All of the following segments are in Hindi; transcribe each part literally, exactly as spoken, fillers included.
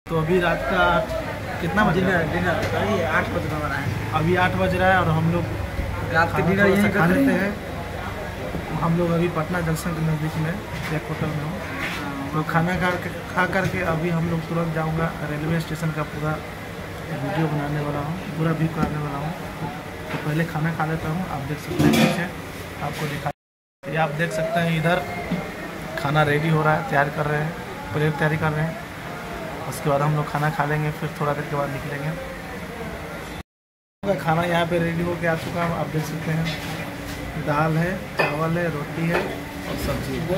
तो अभी रात का कितना बज रहा है? डिनर अभी आठ बज रहा है। अभी आठ बज रहा है और हम लोग रात के डिनर यहीं खा कर लेते लेते हैं। हम लोग अभी पटना जंक्शन के नज़दीक में एक होटल में हूँ, तो खाना खा के खा करके अभी हम लोग तुरंत जाऊँगा रेलवे स्टेशन का पूरा वीडियो बनाने वाला हूँ, पूरा व्यू कराने वाला हूँ। तो पहले खाना खा लेता हूँ। आप देख सकते हैं पीछे आपको दिखा, ये आप देख सकते हैं इधर खाना रेडी हो रहा है, तैयार कर रहे हैं, प्लेट तैयारी कर रहे हैं। उसके बाद हम लोग खाना खा लेंगे, फिर थोड़ा देर के बाद निकलेंगे। खाना यहाँ पे रेडी हो के आ चुका है, आप देख सकते हैं। दाल है, चावल है, रोटी है और सब्जी है।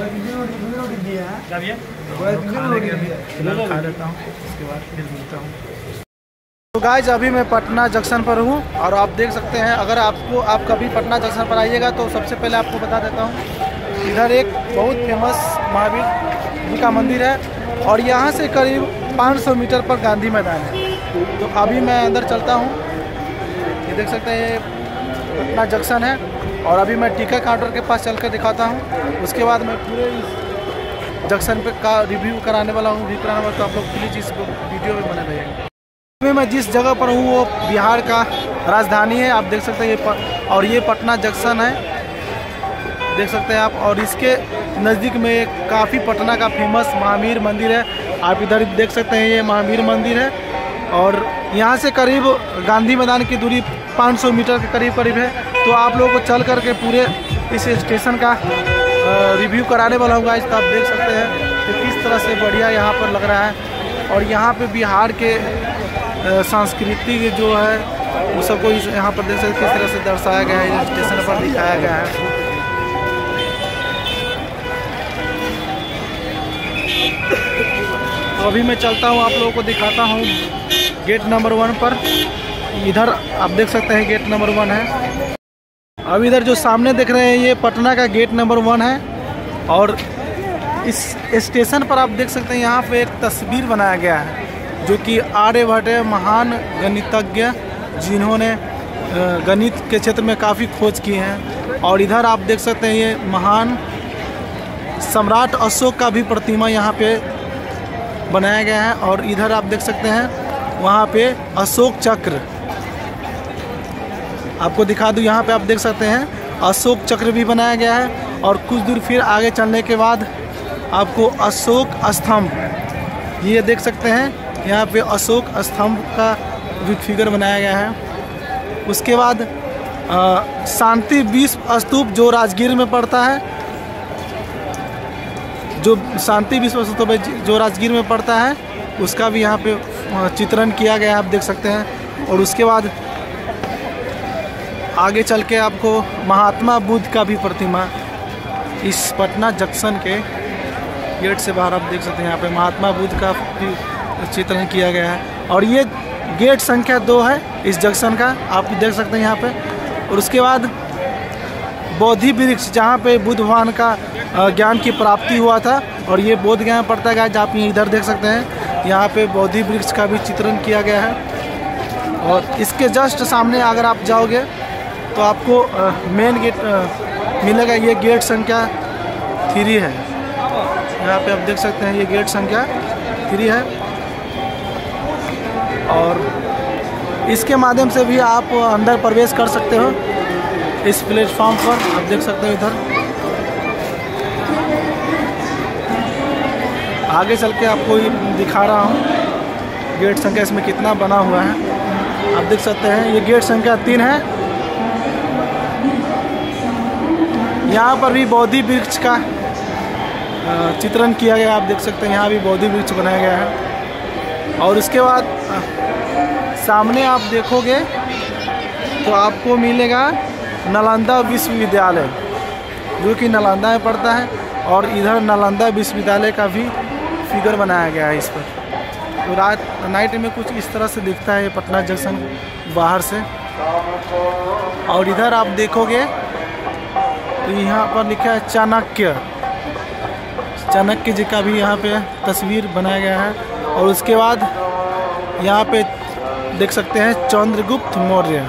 खाने के अभी फिलहाल खा लेता हूँ, उसके बाद फिर मिलता हूँ। तो गाइस अभी मैं पटना जंक्शन पर हूँ और आप देख सकते हैं, अगर आपको आप कभी पटना जंक्शन पर आइएगा तो सबसे पहले आपको बता देता हूँ, इधर एक बहुत फेमस महावीर जी का मंदिर है और यहाँ से करीब पाँच सौ मीटर पर गांधी मैदान है। तो अभी मैं अंदर चलता हूँ, ये देख सकते हैं ये पटना जंक्शन है और अभी मैं टिकट काउंटर के पास चल कर दिखाता हूँ। उसके बाद मैं पूरे इस जंक्शन पे का रिव्यू कराने वाला हूँ, रिव्यू कराने वाला, तो आप लोग प्लीज़ इस वीडियो में बने रहिएगा। अभी मैं जिस जगह पर हूँ वो बिहार का राजधानी है, आप देख सकते हैं ये और ये पटना जंक्शन है, देख सकते हैं आप। और इसके नज़दीक में एक काफ़ी पटना का फेमस महावीर मंदिर है, आप इधर देख सकते हैं ये महावीर मंदिर है। और यहाँ से करीब गांधी मैदान की दूरी पाँच सौ मीटर के करीब करीब है। तो आप लोगों को चल करके पूरे इस स्टेशन का रिव्यू कराने वाला हूँ गाइस। तो आप देख सकते हैं कि किस तरह से बढ़िया यहाँ पर लग रहा है और यहाँ पे बिहार के संस्कृति जो है वो सबको इस यहाँ पर देख सकते किस तरह से दर्शाया गया है, इस स्टेशन पर दिखाया गया है। तो अभी मैं चलता हूँ, आप लोगों को दिखाता हूँ गेट नंबर वन पर। इधर आप देख सकते हैं गेट नंबर वन है। अब इधर जो सामने देख रहे हैं ये पटना का गेट नंबर वन है और इस स्टेशन पर आप देख सकते हैं यहाँ पे एक तस्वीर बनाया गया है जो कि आर्यभट्ट महान गणितज्ञ जिन्होंने गणित के क्षेत्र में काफ़ी खोज की हैं। और इधर आप देख सकते हैं ये महान सम्राट अशोक का भी प्रतिमा यहाँ पे बनाया गया है। और इधर आप देख सकते हैं वहाँ पे अशोक चक्र, आपको दिखा दूँ, यहाँ पे आप देख सकते हैं अशोक चक्र भी बनाया गया है। और कुछ दूर फिर आगे चलने के बाद आपको अशोक स्तंभ, ये देख सकते हैं यहाँ पे अशोक स्तंभ का भी फिगर बनाया गया है। उसके बाद शांति विश्व स्तूप जो राजगीर में पड़ता है, जो शांति विश्व स्तूप जो राजगीर में पड़ता है उसका भी यहाँ पे चित्रण किया गया है, आप देख सकते हैं। और उसके बाद आगे चल के आपको महात्मा बुद्ध का भी प्रतिमा इस पटना जंक्शन के गेट से बाहर आप देख सकते हैं, यहाँ पे महात्मा बुद्ध का भी चित्रण किया गया है। और ये गेट संख्या दो है इस जंक्शन का, आप देख सकते हैं यहाँ पे। और उसके बाद बोधि वृक्ष जहाँ पे बुद्ध भगवान का ज्ञान की प्राप्ति हुआ था और ये बोध गया पड़ता है, आप इधर देख सकते हैं यहाँ पे बोधि वृक्ष का भी चित्रण किया गया है। और इसके जस्ट सामने अगर आप जाओगे तो आपको मेन गेट मिलेगा, ये गेट संख्या थ्री है, यहाँ पे आप देख सकते हैं ये गेट संख्या थ्री है। और इसके माध्यम से भी आप अंदर प्रवेश कर सकते हो इस प्लेटफॉर्म पर, आप देख सकते हो। इधर आगे चल के आपको दिखा रहा हूँ गेट संख्या इसमें कितना बना हुआ है, आप देख सकते हैं ये गेट संख्या तीन है। यहाँ पर भी बोधि वृक्ष का चित्रण किया गया, आप देख सकते हैं यहाँ भी बोधि वृक्ष बनाया गया है। और उसके बाद सामने आप देखोगे तो आपको मिलेगा नालंदा विश्वविद्यालय जो कि नालंदा में पड़ता है। और इधर नालंदा विश्वविद्यालय का भी फिगर बनाया गया है इस पर। तो रात नाइट में कुछ इस तरह से दिखता है पटना जंक्शन बाहर से। और इधर आप देखोगे तो यहाँ पर लिखा है चाणक्य, चाणक्य जी का भी यहाँ पे तस्वीर बनाया गया है। और उसके बाद यहाँ पे देख सकते हैं चंद्रगुप्त मौर्य।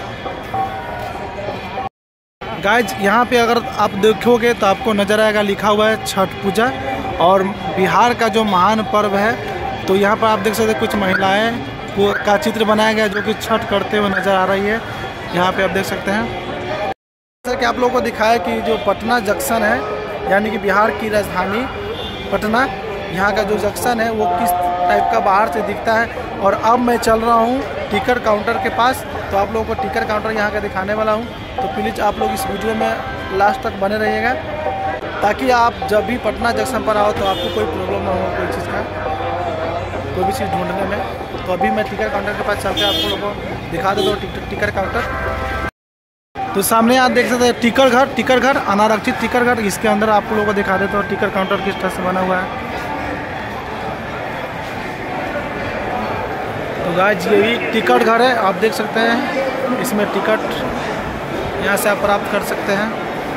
गाइज यहाँ पे अगर आप देखोगे तो आपको नज़र आएगा लिखा हुआ है छठ पूजा। और बिहार का जो महान पर्व है तो यहाँ पर आप देख सकते हैं कुछ महिलाएं को का चित्र बनाया गया जो कि छठ करते हुए नज़र आ रही है। यहाँ पे आप देख सकते हैं जैसा कि आप लोगों को दिखाया कि जो पटना जंक्शन है यानी कि बिहार की राजधानी पटना, यहाँ का जो जंक्शन है वो किस टाइप का बाहर से दिखता है। और अब मैं चल रहा हूँ टिकट काउंटर के पास, तो आप लोगों को टिकट काउंटर यहाँ का दिखाने वाला हूँ। तो प्लीज़ आप लोग इस वीडियो में लास्ट तक बने रहिएगा ताकि आप जब भी पटना जंक्शन पर आओ तो आपको कोई प्रॉब्लम ना हो कोई चीज़ का, कोई भी चीज़ ढूंढने में। तो अभी मैं टिकट काउंटर के पास चल के आप लोगों को दिखा देता हूँ टिकट काउंटर। तो सामने आप देख सकते हैं टिकट घर, टिकट घर अनारक्षित टिकट घर। इसके अंदर आप लोगों को दिखा देता हूँ टिकट काउंटर किस तरह से बना हुआ है। तो गाइस यही टिकट घर है, आप देख सकते हैं। इसमें टिकट यहाँ से आप प्राप्त कर सकते हैं।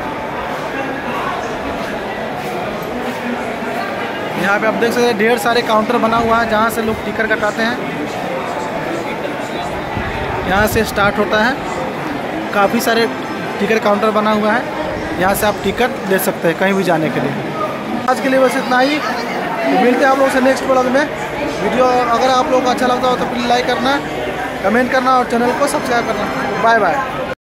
यहाँ पे आप देख सकते हैं ढेर सारे काउंटर बना हुआ है जहाँ से लोग टिकट कटाते हैं। यहाँ से स्टार्ट होता है, काफ़ी सारे टिकट काउंटर बना हुआ है, यहाँ से आप टिकट ले सकते हैं कहीं भी जाने के लिए। आज के लिए बस इतना ही, तो मिलते हैं आप लोगों से नेक्स्ट ब्लॉग में। वीडियो अगर आप लोगों को अच्छा लगता हो तो प्लीज़ लाइक करना, कमेंट करना और चैनल को सब्सक्राइब करना। Bye bye.